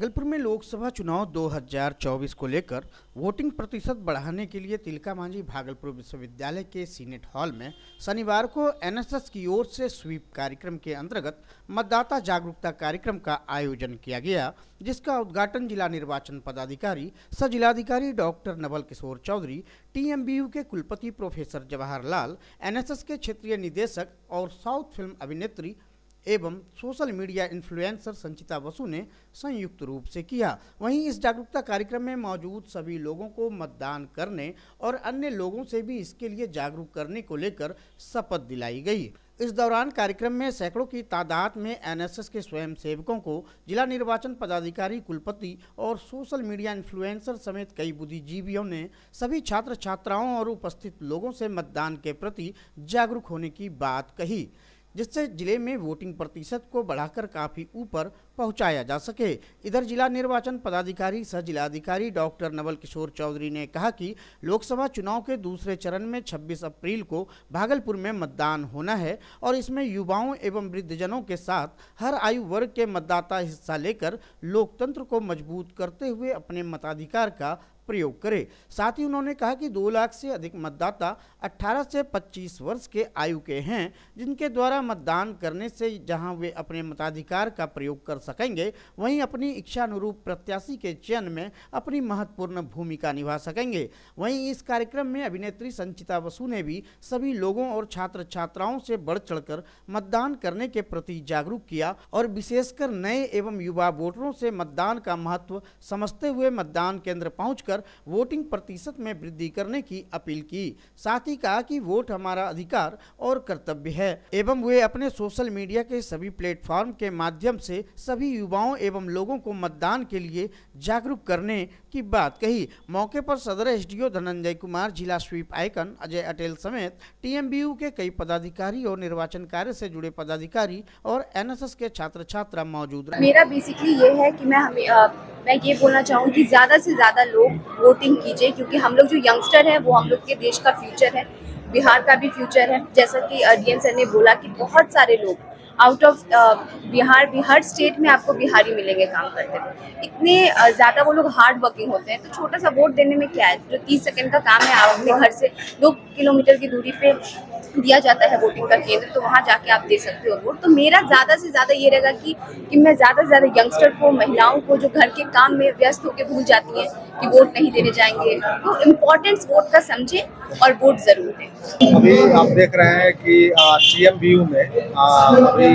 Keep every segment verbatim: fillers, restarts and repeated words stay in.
भागलपुर में लोकसभा चुनाव दो हज़ार चौबीस को लेकर वोटिंग प्रतिशत बढ़ाने के लिए तिलका मांझी भागलपुर विश्वविद्यालय के सीनेट हॉल में शनिवार को एनएसएस की ओर से स्वीप कार्यक्रम के अंतर्गत मतदाता जागरूकता कार्यक्रम का आयोजन किया गया, जिसका उद्घाटन जिला निर्वाचन पदाधिकारी सह जिलाधिकारी डॉक्टर नवल किशोर चौधरी, टीएमबीयू के कुलपति प्रोफेसर जवाहर लाल, एनएसएस के क्षेत्रीय निदेशक और साउथ फिल्म अभिनेत्री एवं social media influencer Sanchita Basu ने संयुक्त रूप से किया। वहीं इस जागरूकता कार्यक्रम में मौजूद सभी लोगों को मतदान करने और अन्य लोगों से भी इसके लिए जागरूक करने को लेकर शपथ दिलाई गई। इस दौरान कार्यक्रम में सैकड़ों की तादाद में एनएसएस के स्वयंसेवकों को जिला निर्वाचन पदाधिकारी, कुलपति और सोशल मीडिया इन्फ्लुएंसर समेत कई बुद्धिजीवियों ने सभी छात्र छात्राओं और उपस्थित लोगों से मतदान के प्रति जागरूक होने की बात कही, जिससे जिले में वोटिंग प्रतिशत को बढ़ाकर काफी ऊपर पहुंचाया जा सके। इधर जिला निर्वाचन पदाधिकारी सह जिलाधिकारी डॉक्टर नवल किशोर चौधरी ने कहा कि लोकसभा चुनाव के दूसरे चरण में छब्बीस अप्रैल को भागलपुर में मतदान होना है और इसमें युवाओं एवं वृद्धजनों के साथ हर आयु वर्ग के मतदाता हिस्सा लेकर लोकतंत्र को मजबूत करते हुए अपने मताधिकार का प्रयोग करें। साथ ही उन्होंने कहा कि दो लाख से अधिक मतदाता अठारह से पच्चीस वर्ष के आयु के हैं, जिनके द्वारा मतदान करने से जहां वे अपने मताधिकार का प्रयोग कर सकेंगे, वहीं अपनी इच्छानुरूप प्रत्याशी के चयन में अपनी महत्वपूर्ण भूमिका निभा सकेंगे। वहीं इस कार्यक्रम में अभिनेत्री संचिता बसु ने भी सभी लोगों और छात्र छात्राओं से बढ़ चढ़कर मतदान करने के प्रति जागरूक किया और विशेषकर नए एवं युवा वोटरों से मतदान का महत्व समझते हुए मतदान केंद्र पहुंचकर वोटिंग प्रतिशत में वृद्धि करने की अपील की। साथ ही कहा कि वोट हमारा अधिकार और कर्तव्य है एवं वे अपने सोशल मीडिया के सभी प्लेटफॉर्म के माध्यम से सभी युवाओं एवं लोगों को मतदान के लिए जागरूक करने की बात कही। मौके पर सदर एसडीओ धनंजय कुमार, जिला स्वीप आइकन अजय अटेल समेत टीएमबीयू के कई पदाधिकारी और निर्वाचन कार्य से जुड़े पदाधिकारी और एनएसएस के छात्र छात्रा मौजूद रहे। मेरा बेसिकली ये है कि मैं हमें आ, मैं ये बोलना चाहूँगी कि ज़्यादा से ज़्यादा लोग वोटिंग कीजिए, क्योंकि हम लोग जो यंगस्टर हैं वो हम लोग के देश का फ्यूचर है, बिहार का भी फ्यूचर है। जैसा कि डीएम सर ने बोला कि बहुत सारे लोग आउट ऑफ बिहार भी हर स्टेट में आपको बिहारी मिलेंगे काम करते हुए। इतने ज़्यादा वो लोग हार्ड वर्किंग होते हैं, तो छोटा सा वोट देने में क्या है, जो तीस सेकंड का काम है, आप अपने घर से दो किलोमीटर की दूरी पे दिया जाता है वोटिंग का केंद्र, तो वहाँ जाके आप दे सकते हो वोट। तो मेरा ज़्यादा से ज़्यादा ये रहेगा कि कि मैं ज़्यादा से ज़्यादा यंगस्टर को, महिलाओं को जो घर के काम में व्यस्त होकर भूल जाती हैं कि वोट नहीं देने जाएंगे, तो इम्पोर्टेंस वोट का समझे और वोट ज़रूर दें। अभी आप देख रहे हैं कि टीएमबीयू में आ, अभी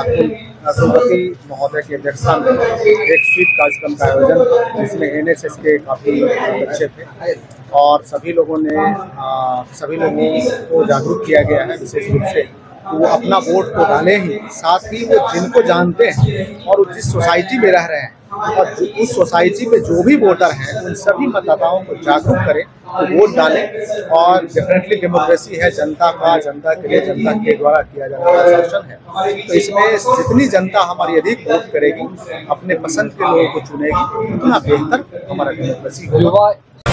कुलपति महोदय की अध्यक्षता में एक स्वीप कार्यक्रम का आयोजन, जिसमें एनएसएस के काफ़ी बच्चे थे और सभी लोगों ने आ, सभी लोगों को जागरूक किया गया है विशेष रूप से कि वो अपना वोट को डालें ही, साथ ही वो जिनको जानते हैं और जिस सोसाइटी में रह रहे हैं और उस सोसाइटी में जो भी वोटर हैं उन सभी मतदाताओं को जागरूक करें, तो वोट डालें। और डेफिनेटली डेमोक्रेसी है, जनता का, जनता के लिए, जनता के द्वारा किया जाने वाला शासन है, तो इसमें जितनी जनता हमारी अधिक वोट करेगी, अपने पसंद के लोगों को चुनेगी, उतना बेहतर हमारा डेमोक्रेसी होगा।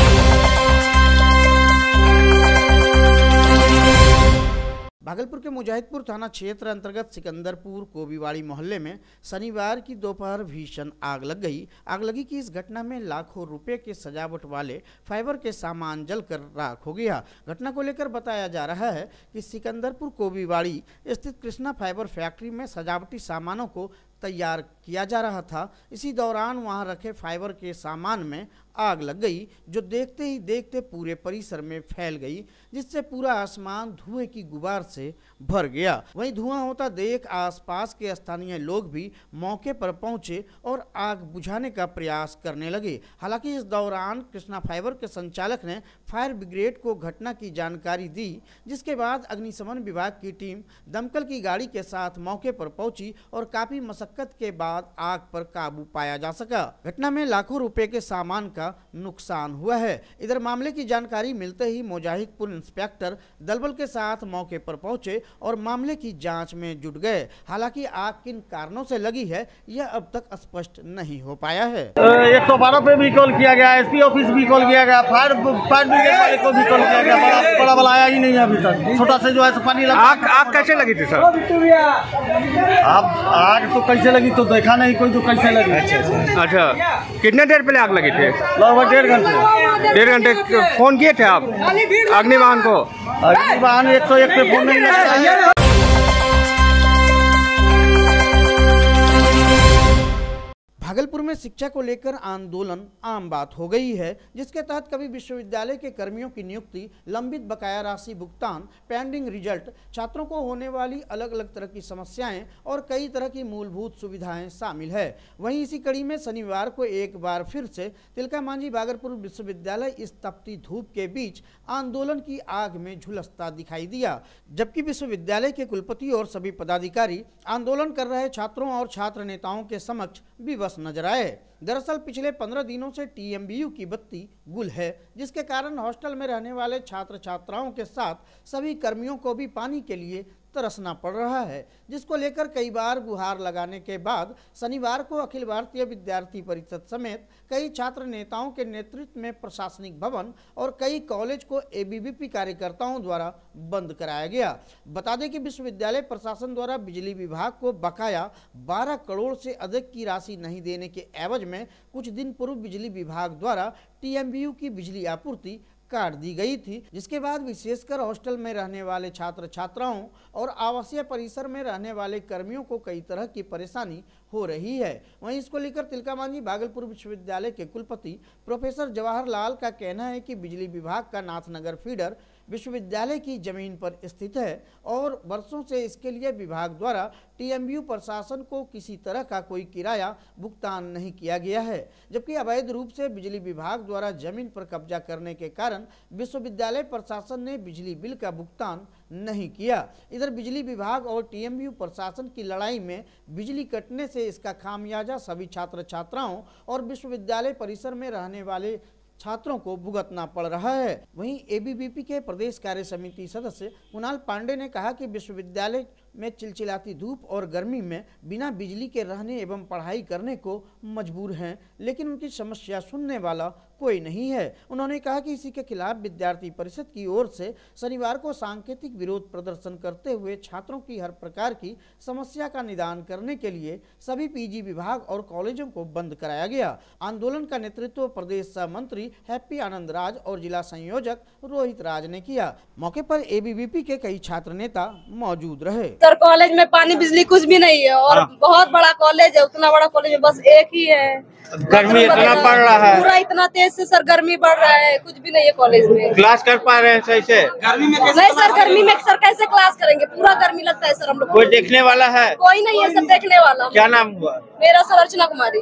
भागलपुर के मुजाहिदपुर थाना क्षेत्र अंतर्गत सिकंदरपुर कोबीवाड़ी मोहल्ले में शनिवार की दोपहर भीषण आग लग गई। आग लगी की इस घटना में लाखों रुपए के सजावट वाले फाइबर के सामान जलकर राख हो गया। घटना को लेकर बताया जा रहा है कि सिकंदरपुर कोबीवाड़ी स्थित कृष्णा फाइबर फैक्ट्री में सजावटी सामानों को तैयार किया जा रहा था। इसी दौरान वहां रखे फाइबर के सामान में आग लग गई, जो देखते ही देखते पूरे परिसर में फैल गई, जिससे पूरा आसमान धुएं की गुबार से भर गया। वहीं धुआं होता देख आसपास के स्थानीय लोग भी मौके पर पहुंचे और आग बुझाने का प्रयास करने लगे। हालांकि इस दौरान कृष्णा फाइबर के संचालक ने फायर ब्रिगेड को घटना की जानकारी दी, जिसके बाद अग्निशमन विभाग की टीम दमकल की गाड़ी के साथ मौके पर पहुंची और काफी मशक्कत के बाद आग पर काबू पाया जा सका। घटना में लाखों रुपए के सामान का का नुकसान हुआ है। इधर मामले की जानकारी मिलते ही मोजाहिदपुर इंस्पेक्टर दलबल के साथ मौके पर पहुंचे और मामले की जांच में जुट गए। हालांकि आग किन कारणों से लगी है यह अब तक स्पष्ट नहीं हो पाया है। एक सौ बारह पे भी कॉल किया गया, एसपी ऑफिस भी कॉल किया गया, फायर फायर ब्रिगेड वाले को भी कॉल किया गया, बड़ा बड़ा वाला आया ही नहीं है अभी तक। छोटा से जो है पानी लगा। आग आग कैसे लगी थी सर? अब आग तो कैसे लगी तो देखा नहीं कोई, तो कैसे लगी। अच्छा अच्छा, कितने देर पहले आग लगी थी? लगभग डेढ़ घंटे डेढ़ घंटे फोन किए थे आप अग्निवाहन को? अग्निवाहन एक सौ एक पे फोन नहीं लगता है। भागलपुर में शिक्षा को लेकर आंदोलन आम बात हो गई है, जिसके तहत कभी विश्वविद्यालय के कर्मियों की नियुक्ति, लंबित बकाया राशि भुगतान, पेंडिंग रिजल्ट, छात्रों को होने वाली अलग अलग तरह की समस्याएं और कई तरह की मूलभूत सुविधाएं शामिल है। वहीं इसी कड़ी में शनिवार को एक बार फिर से तिलका मांझी भागलपुर विश्वविद्यालय इस तपती धूप के बीच आंदोलन की आग में झुलसता दिखाई दिया, जबकि विश्वविद्यालय के कुलपति और सभी पदाधिकारी आंदोलन कर रहे छात्रों और छात्र नेताओं के समक्ष विवश नजर आए। दरअसल पिछले पंद्रह दिनों से टीएमबीयू की बत्ती गुल है, जिसके कारण हॉस्टल में रहने वाले छात्र छात्राओं के साथ सभी कर्मियों को भी पानी के लिए तरसना पड़ रहा है, जिसको लेकर कई बार गुहार लगाने के बाद शनिवार को अखिल भारतीय विद्यार्थी परिषद समेत कई छात्र नेताओं के नेतृत्व में प्रशासनिक भवन और कई कॉलेज को एबीवीपी कार्यकर्ताओं द्वारा बंद कराया गया। बता दें कि विश्वविद्यालय प्रशासन द्वारा बिजली विभाग को बकाया बारह करोड़ से अधिक की राशि नहीं देने के एवज में कुछ दिन पूर्व बिजली विभाग द्वारा टीएमबीयू की बिजली आपूर्ति काट दी गई थी, जिसके बाद विशेषकर हॉस्टल में रहने वाले छात्र छात्राओं और आवासीय परिसर में रहने वाले कर्मियों को कई तरह की परेशानी हो रही है। वहीं इसको लेकर तिलका मांझी भागलपुर विश्वविद्यालय के कुलपति प्रोफेसर जवाहर लाल का कहना है कि बिजली विभाग का नाथनगर फीडर विश्वविद्यालय की जमीन पर स्थित है और वर्षों से इसके लिए विभाग द्वारा टीएमबीयू प्रशासन को किसी तरह का कोई किराया भुगतान नहीं किया गया है, जबकि अवैध रूप से बिजली विभाग द्वारा जमीन पर कब्जा करने के कारण विश्वविद्यालय प्रशासन ने बिजली बिल का भुगतान नहीं किया। इधर बिजली विभाग और टीएमबीयू प्रशासन की लड़ाई में बिजली कटने से इसका खामियाजा सभी छात्र छात्राओं और विश्वविद्यालय परिसर में रहने वाले छात्रों को भुगतना पड़ रहा है। वहीं एबीवीपी के प्रदेश कार्य समिति सदस्य कुणाल पांडे ने कहा कि विश्वविद्यालय में चिलचिलाती धूप और गर्मी में बिना बिजली के रहने एवं पढ़ाई करने को मजबूर हैं, लेकिन उनकी समस्या सुनने वाला कोई नहीं है। उन्होंने कहा कि इसी के खिलाफ विद्यार्थी परिषद की ओर से शनिवार को सांकेतिक विरोध प्रदर्शन करते हुए छात्रों की हर प्रकार की समस्या का निदान करने के लिए सभी पीजी विभाग और कॉलेजों को बंद कराया गया। आंदोलन का नेतृत्व प्रदेश सह मंत्री हैप्पी आनंद राज और जिला संयोजक रोहित राज ने किया। मौके पर एबीवीपी के कई छात्र नेता मौजूद रहे। सर कॉलेज में पानी बिजली कुछ भी नहीं है और बहुत बड़ा कॉलेज है, उतना बड़ा कॉलेज में बस एक ही है। गर्मी इतना पड़ रहा है, पूरा इतना तेज से सर गर्मी बढ़ रहा है, कुछ भी नहीं है कॉलेज में। क्लास कर पा रहे हैं सही से? गर्मी में नहीं सर, गर्मी में सर कैसे क्लास करेंगे, पूरा गर्मी लगता है सर हम लोग। कोई देखने वाला है? कोई नहीं है सर देखने वाला। क्या नाम हुआ? मेरा सर अर्चना कुमारी।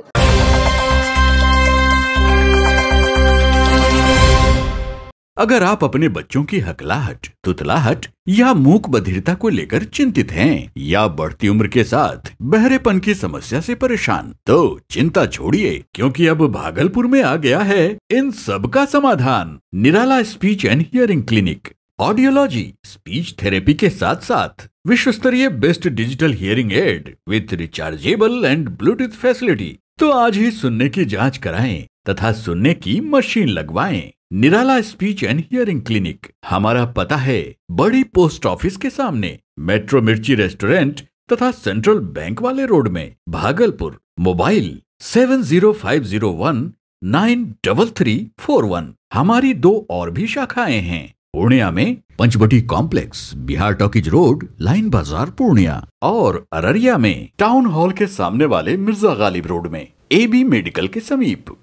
अगर आप अपने बच्चों की हकलाहट, तुतलाहट या मूक बधिरता को लेकर चिंतित हैं या बढ़ती उम्र के साथ बहरेपन की समस्या से परेशान, तो चिंता छोड़िए, क्योंकि अब भागलपुर में आ गया है इन सब का समाधान। Nirala speech and hearing clinic. Audiology, speech therapy के साथ साथ विश्व स्तरीय best digital hearing aid with rechargeable and Bluetooth facility. तो आज ही सुनने की जांच कराएं तथा सुनने की मशीन लगवाएं। Nirala speech and hearing clinic. हमारा पता है बड़ी पोस्ट ऑफिस के सामने, मेट्रो मिर्ची रेस्टोरेंट तथा सेंट्रल बैंक वाले रोड में, Bhagalpur. Mobile seven zero five zero one nine double three four one. हमारी दो और भी शाखाएं हैं, पूर्णिया में Panchvati complex, Bihar talkies road, line बाजार पूर्णिया, और अररिया में टाउन हॉल के सामने वाले मिर्जा गालिब रोड में, एबी मेडिकल के समीप।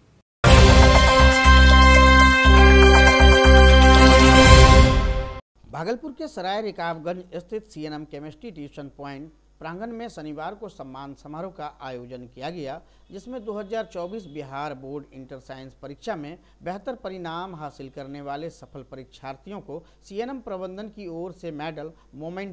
भागलपुर के सराय रिकाबगंज स्थित सीएनएम केमिस्ट्री ट्यूशन पॉइंट प्रांगण में शनिवार को सम्मान समारोह का आयोजन किया गया, जिसमें दो हज़ार चौबीस बिहार बोर्ड इंटर साइंस परीक्षा में बेहतर परिणाम हासिल करने वाले सफल परीक्षार्थियों को सीएनएम प्रबंधन की ओर से मेडल, मोमेंटो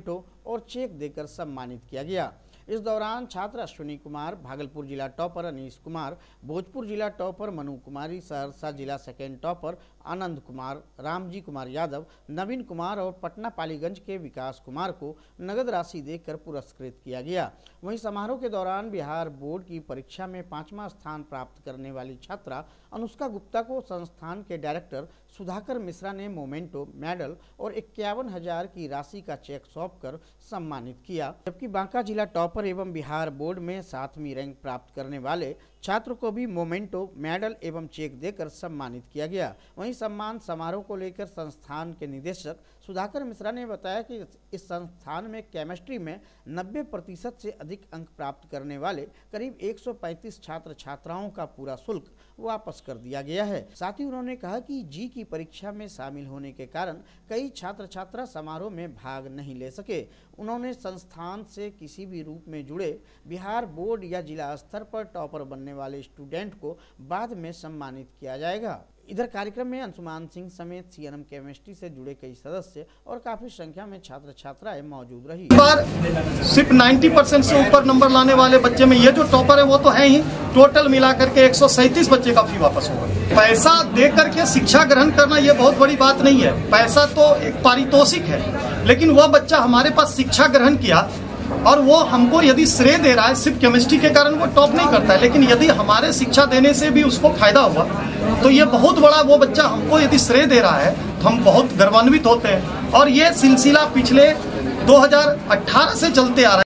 और चेक देकर सम्मानित किया गया। इस दौरान छात्र अश्विनी कुमार, भागलपुर जिला टॉपर अनीश कुमार, भोजपुर जिला टॉपर मनु कुमारी, सहरसा जिला सेकेंड टॉपर आनंद कुमार, रामजी कुमार यादव, नवीन कुमार और पटना पालीगंज के विकास कुमार को नगद राशि देकर पुरस्कृत किया गया। वहीं समारोह के दौरान बिहार बोर्ड की परीक्षा में पांचवा स्थान प्राप्त करने वाली छात्रा अनुष्का गुप्ता को संस्थान के डायरेक्टर सुधाकर मिश्रा ने मोमेंटो, मेडल और इक्यावन हजार की राशि का चेक सौंपकर सम्मानित किया। जबकि बांका जिला टॉपर एवं बिहार बोर्ड में सातवीं रैंक प्राप्त करने वाले छात्र को भी मोमेंटो, मेडल एवं चेक देकर सम्मानित किया गया। वहीं सम्मान समारोह को लेकर संस्थान के निदेशक सुधाकर मिश्रा ने बताया कि इस संस्थान में केमिस्ट्री में नब्बे प्रतिशत से अधिक अंक प्राप्त करने वाले करीब एक सौ पैंतीस छात्र छात्राओं का पूरा शुल्क वापस कर दिया गया है। साथ ही उन्होंने कहा कि जी की परीक्षा में शामिल होने के कारण कई छात्र छात्रा समारोह में भाग नहीं ले सके। उन्होंने संस्थान से किसी भी रूप में जुड़े बिहार बोर्ड या जिला स्तर पर टॉपर बनने वाले स्टूडेंट को बाद में सम्मानित किया जाएगा। इधर कार्यक्रम में अंशुमान सिंह समेत सीएनएम केमिस्ट्री से जुड़े कई सदस्य और काफी संख्या में छात्र छात्राएं मौजूद रही। इस बार सिर्फ नब्बे परसेंट से ऊपर नंबर लाने वाले बच्चे में ये जो टॉपर है वो तो है ही, टोटल मिलाकर के एक सौ सैंतीस बच्चे का फी वापस होगा। पैसा दे करके शिक्षा ग्रहण करना ये बहुत बड़ी बात नहीं है। पैसा तो एक पारितोषिक है, लेकिन वह बच्चा हमारे पास शिक्षा ग्रहण किया और वो हमको यदि श्रेय दे रहा है, सिर्फ केमिस्ट्री के कारण वो टॉप नहीं करता है, लेकिन यदि हमारे शिक्षा देने से भी उसको फायदा हुआ तो ये बहुत बड़ा, वो बच्चा हमको यदि श्रेय दे रहा है तो हम बहुत गर्वान्वित होते हैं। और ये सिलसिला पिछले दो हज़ार अठारह से चलते आ रहा है।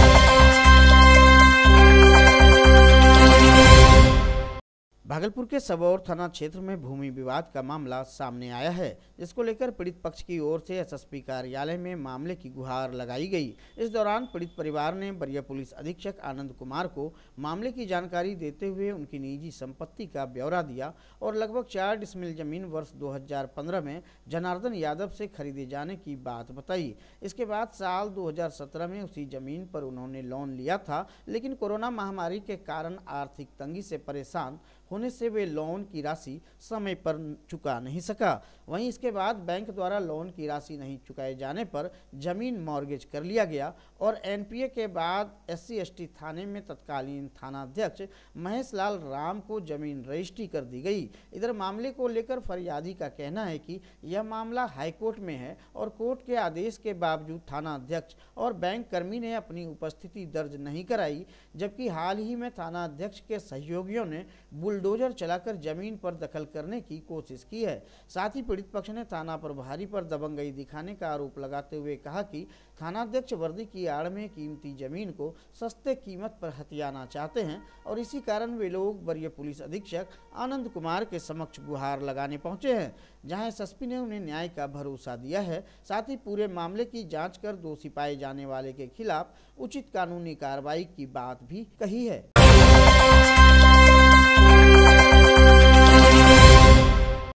भागलपुर के सबौर थाना क्षेत्र में भूमि विवाद का मामला सामने आया है, जिसको लेकर पीड़ित पक्ष की ओर से एसएसपी कार्यालय में मामले की गुहार लगाई गई। इस दौरान पीड़ित परिवार ने वरीय पुलिस अधीक्षक आनंद कुमार को मामले की जानकारी देते हुए उनकी निजी संपत्ति का ब्यौरा दिया और लगभग चार डिसमिल जमीन वर्ष दो हज़ार पंद्रह में जनार्दन यादव से खरीदे जाने की बात बताई। इसके बाद साल दो हज़ार सत्रह में उसी जमीन पर उन्होंने लोन लिया था, लेकिन कोरोना महामारी के कारण आर्थिक तंगी से परेशान होने से वे लोन की राशि समय पर चुका नहीं सका। वहीं इसके बाद बैंक द्वारा लोन की राशि नहीं चुकाए जाने पर जमीन मॉर्गेज कर लिया गया और एनपीए के बाद एससी एसटी थाने में तत्कालीन थानाध्यक्ष महेश लाल राम को जमीन रजिस्ट्री कर दी गई। इधर मामले को लेकर फरियादी का कहना है कि यह मामला हाईकोर्ट में है और कोर्ट के आदेश के बावजूद थानाध्यक्ष और बैंक कर्मी ने अपनी उपस्थिति दर्ज नहीं कराई, जबकि हाल ही में थानाध्यक्ष के सहयोगियों ने बुलडोजर चलाकर जमीन पर दखल करने की कोशिश की है। साथ ही पीड़ित पक्ष ने थाना प्रभारी पर दबंगई दिखाने का आरोप लगाते हुए कहा कि थानाध्यक्ष वर्दी की आड़ में कीमती जमीन को सस्ते कीमत पर हथियाना चाहते हैं और इसी कारण वे लोग वरीय पुलिस अधीक्षक आनंद कुमार के समक्ष गुहार लगाने पहुंचे हैं, जहां एसएसपी ने उन्हें न्याय का भरोसा दिया है। साथ ही पूरे मामले की जांच कर दोषी पाए जाने वाले के खिलाफ उचित कानूनी कार्रवाई की बात भी कही है।